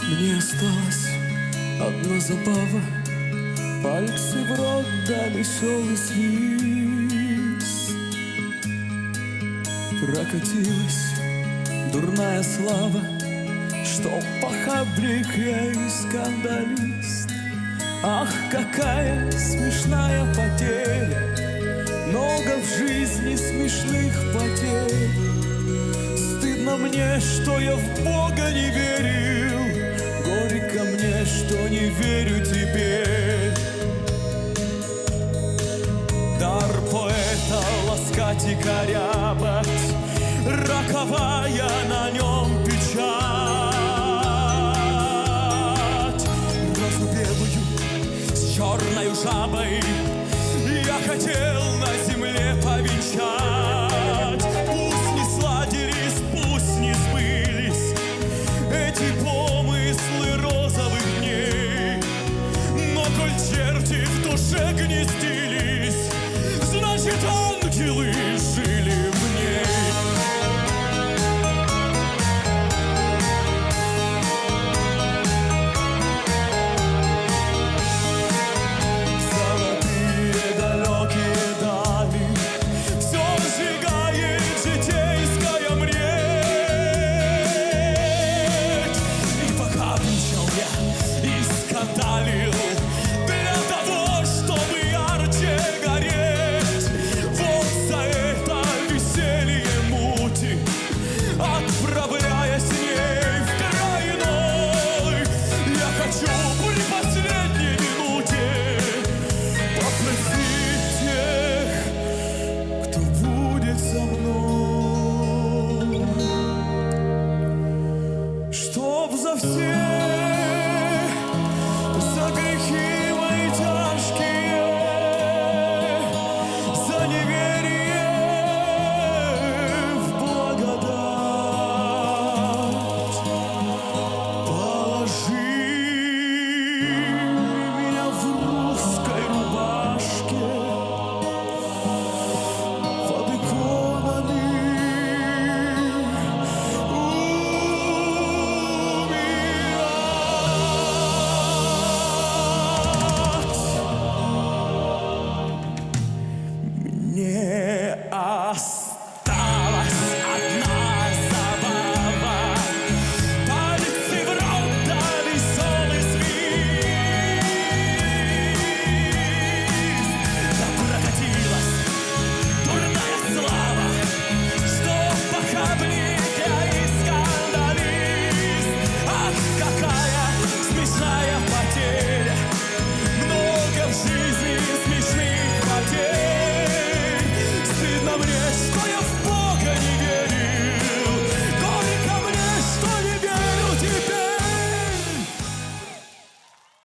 Мне осталась одна забава, пальцы в рот да веселый свист. Прокатилась дурная слава, что похабник я и скандалист. Ах, какая смешная потеря, много в жизни смешных потерь. Стыдно мне, что я в Бога не верил, горько мне, что не верю теперь. Дар поэта ласкать и корябать, роковая на нем печать. Розу белую с черною жабой я хотел на земле повенчать. Пусть не сладились, пусть не сбылись эти помыслы розовых дней, но коль черти в душе гнездились, значит, ангелы жили в ней. Золотые далекие дали все сжигает житейская мреть. И пока венчал я и скандалил для того, чтобы ярче гореть, вот за это веселье мути, отправляясь с ней в край иной, я хочу при последней минуте попросить тех, кто будет со мной, чтоб за все